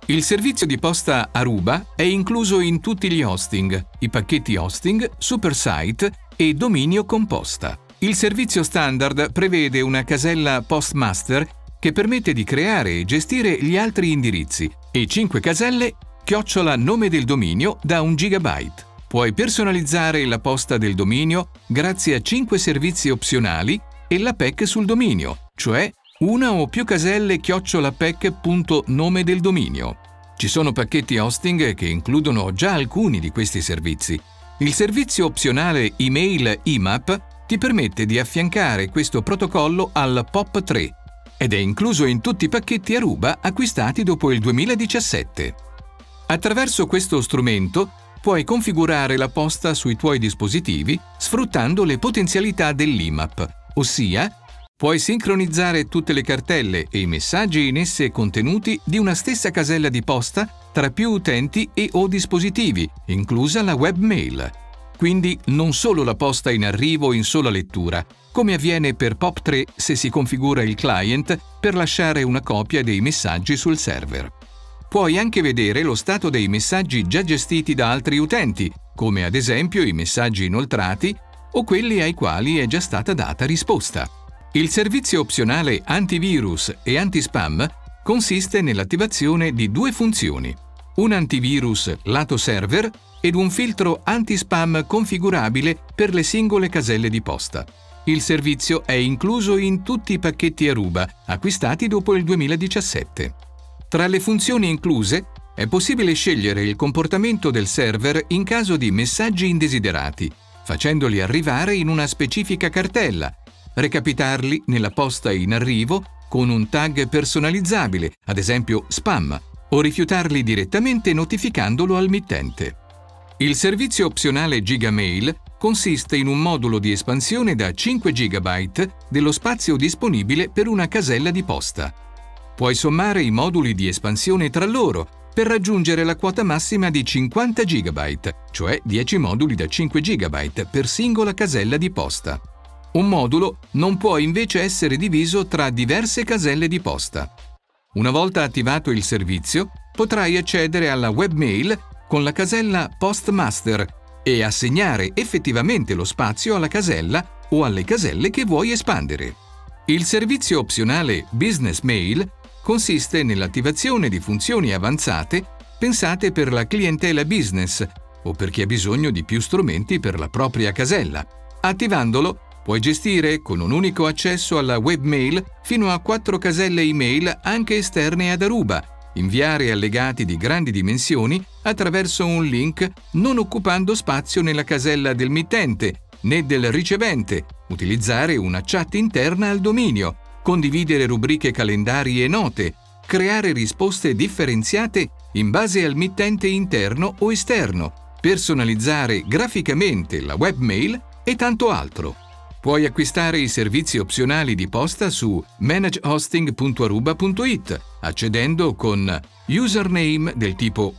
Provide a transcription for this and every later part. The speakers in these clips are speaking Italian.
Il servizio di posta Aruba è incluso in tutti gli hosting, i pacchetti hosting, Supersite e dominio con posta. Il servizio standard prevede una casella Postmaster che permette di creare e gestire gli altri indirizzi e 5 caselle @ nome del dominio da 1 GB. Puoi personalizzare la posta del dominio grazie a 5 servizi opzionali e la PEC sul dominio, cioè una o più caselle @pec.nome del dominio. Ci sono pacchetti hosting che includono già alcuni di questi servizi. Il servizio opzionale email IMAP ti permette di affiancare questo protocollo al POP3 ed è incluso in tutti i pacchetti Aruba acquistati dopo il 2017. Attraverso questo strumento puoi configurare la posta sui tuoi dispositivi sfruttando le potenzialità dell'IMAP, ossia puoi sincronizzare tutte le cartelle e i messaggi in esse contenuti di una stessa casella di posta tra più utenti e o dispositivi, inclusa la webmail. Quindi non solo la posta in arrivo in sola lettura, come avviene per POP3 se si configura il client per lasciare una copia dei messaggi sul server. Puoi anche vedere lo stato dei messaggi già gestiti da altri utenti, come ad esempio i messaggi inoltrati o quelli ai quali è già stata data risposta. Il servizio opzionale antivirus e antispam consiste nell'attivazione di 2 funzioni: un antivirus lato server ed un filtro antispam configurabile per le singole caselle di posta. Il servizio è incluso in tutti i pacchetti Aruba acquistati dopo il 2017. Tra le funzioni incluse è possibile scegliere il comportamento del server in caso di messaggi indesiderati, facendoli arrivare in una specifica cartella, recapitarli nella posta in arrivo con un tag personalizzabile, ad esempio spam, o rifiutarli direttamente notificandolo al mittente. Il servizio opzionale Gigamail consiste in un modulo di espansione da 5 GB dello spazio disponibile per una casella di posta. Puoi sommare i moduli di espansione tra loro per raggiungere la quota massima di 50 GB, cioè 10 moduli da 5 GB per singola casella di posta. Un modulo non può invece essere diviso tra diverse caselle di posta. Una volta attivato il servizio, potrai accedere alla webmail con la casella Postmaster e assegnare effettivamente lo spazio alla casella o alle caselle che vuoi espandere. Il servizio opzionale Business Mail consiste nell'attivazione di funzioni avanzate pensate per la clientela business o per chi ha bisogno di più strumenti per la propria casella. Attivandolo, puoi gestire con un unico accesso alla webmail fino a 4 caselle email anche esterne ad Aruba, inviare allegati di grandi dimensioni attraverso un link non occupando spazio nella casella del mittente né del ricevente, utilizzare una chat interna al dominio, condividere rubriche calendari e note, creare risposte differenziate in base al mittente interno o esterno, personalizzare graficamente la webmail e tanto altro. Puoi acquistare i servizi opzionali di posta su managehosting.aruba.it accedendo con username del tipo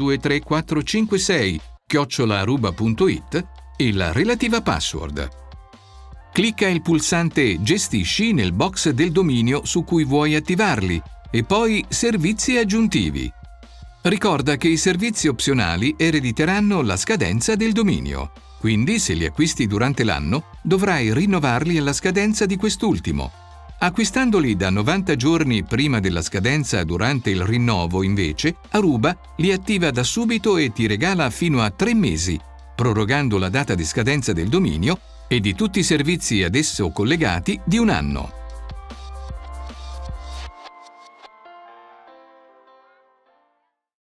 123456 @ e la relativa password. Clicca il pulsante Gestisci nel box del dominio su cui vuoi attivarli e poi Servizi aggiuntivi. Ricorda che i servizi opzionali erediteranno la scadenza del dominio. Quindi, se li acquisti durante l'anno, dovrai rinnovarli alla scadenza di quest'ultimo. Acquistandoli da 90 giorni prima della scadenza durante il rinnovo, invece, Aruba li attiva da subito e ti regala fino a 3 mesi, prorogando la data di scadenza del dominio e di tutti i servizi ad esso collegati di 1 anno.